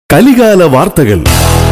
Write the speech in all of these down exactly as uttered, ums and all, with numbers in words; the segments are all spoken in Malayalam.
കലികാല വാർത്തകൾ.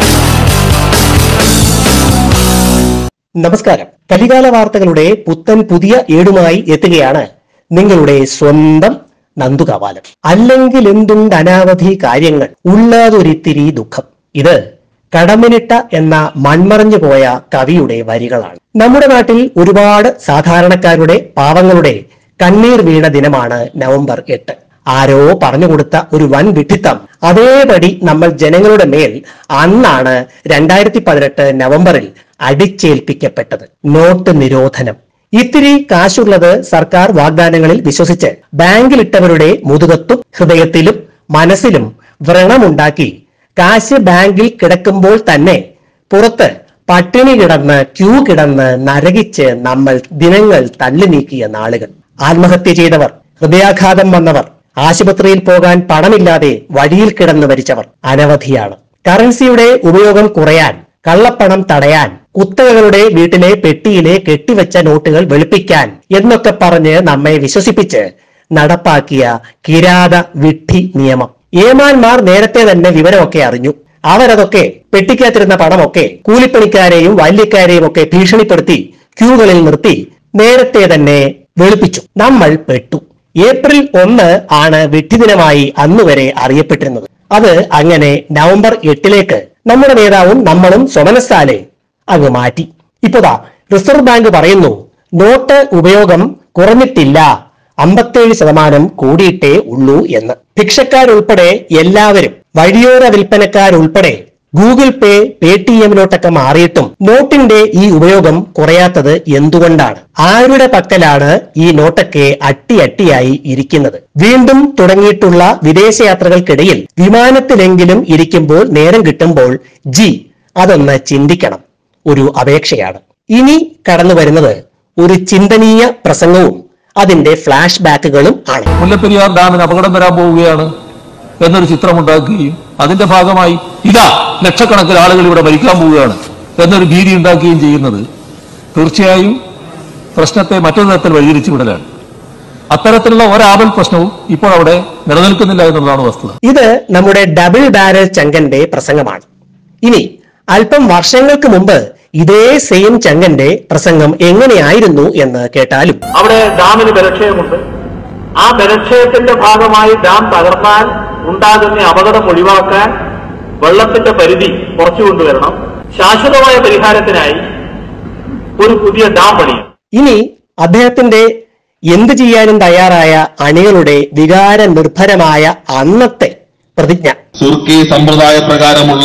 നമസ്കാരം. കലികാല വാർത്തകളുടെ പുത്തൻ പുതിയ ഏടുമായി എത്തുകയാണ് നിങ്ങളുടെ സ്വന്തം നന്ദുകാവാലം. അല്ലെങ്കിൽ എന്തുണ്ട് അനാവധി കാര്യങ്ങൾ, ഉള്ളതൊരിത്തിരി ദുഃഖം. ഇത് കടമ്മിനിട്ട എന്ന മൺമറഞ്ഞു പോയ കവിയുടെ വരികളാണ്. നമ്മുടെ നാട്ടിൽ ഒരുപാട് സാധാരണക്കാരുടെ, പാവങ്ങളുടെ കണ്ണീർ വീണ ദിനമാണ് നവംബർ എട്ട്. ആരോ പറഞ്ഞുകൊടുത്ത ഒരു വൻ വിഡ്ഢിത്തം അതേപടി നമ്മൾ ജനങ്ങളുടെ മേൽ അന്നാണ് രണ്ടായിരത്തി പതിനെട്ട് നവംബറിൽ അടിച്ചേൽപ്പിക്കപ്പെട്ടത്. നോട്ട് നിരോധനം. ഇത്തിരി കാശുള്ളത് സർക്കാർ വാഗ്ദാനങ്ങളിൽ വിശ്വസിച്ച് ബാങ്കിലിട്ടവരുടെ മുതുകത്തും ഹൃദയത്തിലും മനസ്സിലും വ്രണമുണ്ടാക്കി കാശ് ബാങ്കിൽ കിടക്കുമ്പോൾ തന്നെ പുറത്ത് പട്ടിണി കിടന്ന് ക്യൂ കിടന്ന് നരകിച്ച് നമ്മൾ ദിനങ്ങൾ തള്ളി നീക്കിയ നാളുകൾ. ആത്മഹത്യ ചെയ്തവർ, ഹൃദയാഘാതം വന്നവർ, ആശുപത്രിയിൽ പോകാൻ പണമില്ലാതെ വഴിയിൽ കിടന്ന് മരിച്ചവർ അനവധിയാണ്. കറൻസിയുടെ ഉപയോഗം കുറയാൻ, കള്ളപ്പണം തടയാൻ, കുത്തകകളുടെ വീട്ടിലെ പെട്ടിയിലെ കെട്ടിവെച്ച നോട്ടുകൾ വെളുപ്പിക്കാൻ എന്നൊക്കെ പറഞ്ഞ് നമ്മെ വിശ്വസിപ്പിച്ച് നടപ്പാക്കിയ കിരാത വിഡ്ഢി നിയമം. ഏമാന്മാർ നേരത്തെ തന്നെ വിവരമൊക്കെ അറിഞ്ഞു. അവരതൊക്കെ പെട്ടിക്കകത്തിരുന്ന പണമൊക്കെ കൂലിപ്പണിക്കാരെയും ബാല്യക്കാരെയും ഒക്കെ ഭീഷണിപ്പെടുത്തി ക്യൂകളിൽ നിർത്തി നേരത്തെ തന്നെ വെളുപ്പിച്ചു. നമ്മൾ പെട്ടു. ഏപ്രിൽ ഒന്ന് ആണ് വിഡ്ഢിദിനമായി അന്നുവരെ അറിയപ്പെട്ടിരുന്നത്. അത് അങ്ങനെ നവംബർ എട്ടിലേക്ക് നമ്മുടെ നേതാവും നമ്മളും സ്വമനസ്സാലെ അങ്ങ് മാറ്റി. ഇപ്പോതാ റിസർവ് ബാങ്ക് പറയുന്നു, നോട്ട് ഉപയോഗം കുറഞ്ഞിട്ടില്ല, അമ്പത്തേഴ് ശതമാനം കൂടിയിട്ടേ ഉള്ളൂ എന്ന്. ഭിക്ഷക്കാരുൾപ്പെടെ എല്ലാവരും, വഴിയോര വിൽപ്പനക്കാരുൾപ്പെടെ ഗൂഗിൾ പേ, പേ ടി എമ്മിലോട്ടൊക്കെ മാറിയിട്ടും നോട്ടിന്റെ ഈ ഉപയോഗം കുറയാത്തത് എന്തുകൊണ്ടാണ്? ആരുടെ പക്കലാണ് ഈ നോട്ടൊക്കെ അട്ടി അട്ടിയായി ഇരിക്കുന്നത്? വീണ്ടും തുടങ്ങിയിട്ടുള്ള വിദേശയാത്രകൾക്കിടയിൽ വിമാനത്തിലെങ്കിലും ഇരിക്കുമ്പോൾ നേരം കിട്ടുമ്പോൾ ജി അതൊന്ന് ചിന്തിക്കണം. ഒരു അപേക്ഷയാണ്. ഇനി കടന്നു വരുന്നത് ഒരു ചിന്തനീയ പ്രസംഗവും അതിന്റെ ഫ്ലാഷ് ബാക്കുകളും ആണ്. മുല്ലപ്പെരിയാർ ഡാമിന് അപകടം വരാൻ പോവുകയാണ് എന്നൊരു ചിത്രമുണ്ടാക്കുകയും അതിന്റെ ഭാഗമായി ഇതാ ലക്ഷക്കണക്കിന് ആളുകൾ ഇവിടെ മരിക്കാൻ പോവുകയാണ് എന്നൊരു ഭീതി ഉണ്ടാക്കുകയും ചെയ്യുന്നത് തീർച്ചയായും പ്രശ്നത്തെ മറ്റൊരു തരത്തിൽ വഴിതിരിച്ചു വിടലാണ്. അത്തരത്തിലുള്ള ഒരാപൽ പ്രശ്നവും ഇപ്പോൾ അവിടെ നിലനിൽക്കുന്നില്ല എന്നുള്ളതാണ് വസ്തുത. ഇത് നമ്മുടെ ഡബിൾ ബാരൽ ചങ്കന്റെ പ്രസംഗമാണ്. ഇനി അല്പം വർഷങ്ങൾക്ക് മുമ്പ് ഇതേ സെയിം ചങ്കന്റെ പ്രസംഗം എങ്ങനെയായിരുന്നു എന്ന് കേട്ടാലും. അവിടെ ഡാമിന് ബലക്ഷയമുണ്ട്. ആ ബലക്ഷയത്തിന്റെ ഭാഗമായി ഡാം തകർന്നാൽ ഉണ്ടാകുന്ന അപകടം ഒഴിവാക്കാൻ വെള്ളത്തിന്റെ പരിധി കുറച്ചു കൊണ്ടുവരണം. ശാശ്വതമായ പരിഹാരത്തിനായി ഒരു പുതിയ ഡാം പണിയും. ഇനി അദ്ദേഹത്തിന്റെ എന്ത് ചെയ്യാനും തയ്യാറായ അണികളുടെ വികാര നിർഭരമായ അന്നത്തെ പ്രതിജ്ഞ. തുർക്കി സമ്പ്രദായ പ്രകാരമുള്ള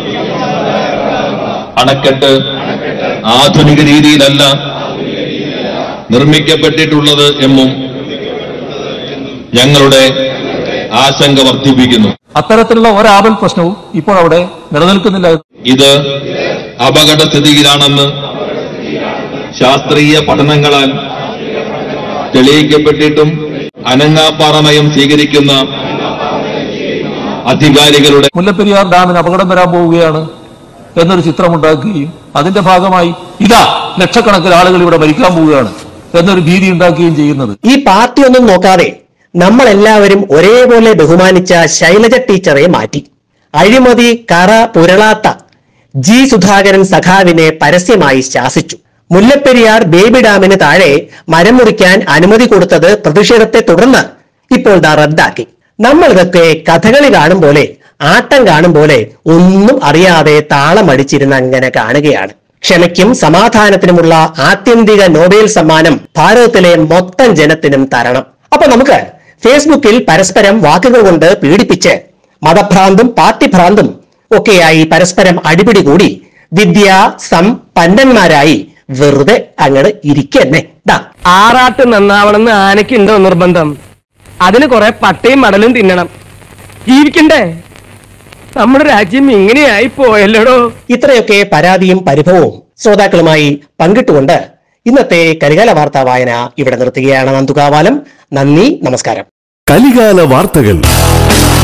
അണക്കെട്ട് ആധുനിക രീതിയിലല്ല നിർമ്മിക്കപ്പെട്ടിട്ടുള്ളത് എന്നും ഞങ്ങളുടെ ആശങ്ക വർദ്ധിപ്പിക്കുന്നു. അത്തരത്തിലുള്ള ഒരാപൽ പ്രശ്നവും ഇപ്പോൾ അവിടെ നിലനിൽക്കുന്നില്ല. ഇത് അപകടസ്ഥിതിയിലാണെന്ന് ശാസ്ത്രീയ പഠനങ്ങളാൽ തെളിയിക്കപ്പെട്ടിട്ടും അനങ്ങാപ്പാറ നയം സ്വീകരിക്കുന്ന അധികാരികളുടെ മുല്ലപ്പെരിയാർ ഡാമിന് അപകടം വരാൻ പോവുകയാണ് എന്നൊരു ചിത്രമുണ്ടാക്കുകയും അതിന്റെ ഭാഗമായി ഇതാ ലക്ഷക്കണക്കിന് ആളുകൾ ഇവിടെ മരിക്കാൻ പോവുകയാണ് എന്നൊരു ഭീതി ഉണ്ടാക്കുകയും ചെയ്യുന്നത്. ഈ പാർട്ടി ഒന്നും നോക്കാതെ നമ്മൾ എല്ലാവരും ഒരേപോലെ ബഹുമാനിച്ച ശൈലജ ടീച്ചറെ മാറ്റി അഴിമതി കറ പുരളാത്ത ജി സുധാകരൻ സഖാവിനെ പരസ്യമായി ശാസിച്ചു. മുല്ലപ്പെരിയാർ ബേബി ഡാമിന് താഴെ മരം മുറിക്കാൻ അനുമതി കൊടുത്തത് പ്രതിഷേധത്തെ തുടർന്ന് ഇപ്പോൾ ദാ റദ്ദാക്കി. നമ്മൾ ഇതൊക്കെ കഥകളി കാണും പോലെ, ആട്ടം കാണും പോലെ ഒന്നും അറിയാതെ താളമടിച്ചിരുന്ന് അങ്ങനെ കാണുകയാണ്. ക്ഷമയ്ക്കും സമാധാനത്തിനുമുള്ള ആത്യന്തിക നോബേൽ സമ്മാനം ഭാരതത്തിലെ മൊത്തം ജനത്തിനും തരണം. അപ്പൊ നമുക്ക് ഫേസ്ബുക്കിൽ പരസ്പരം വാക്കുകൾ കൊണ്ട് പീഡിപ്പിച്ച് മതഭ്രാന്തും പാർട്ടിഭ്രാന്തും ഒക്കെയായി പരസ്പരം അടിപിടി കൂടി വിദ്യാ സമ്പന്നന്മാരായി വെറുതെ അങ്ങട് ഇരിക്കന്നെ. ആറാട്ട് നന്നാവണമെന്ന് ആനയ്ക്കുണ്ടോ നിർബന്ധം? അതിന് കുറെ പട്ടയും മടലും തിന്നണം, ജീവിക്കണ്ടേ? നമ്മുടെ രാജ്യം ഇങ്ങനെയായി പോയല്ലോടോ. ഇത്രയൊക്കെ പരാതിയും പരിഭവവും ശ്രോതാക്കളുമായി പങ്കിട്ടുകൊണ്ട് ഇന്നത്തെ കലികാല വാർത്താ വായന ഇവിടെ നിർത്തുകയാണ്. നന്ദുകാവാലം. നന്ദി, നമസ്കാരം. കലികാല വാർത്തകൾ.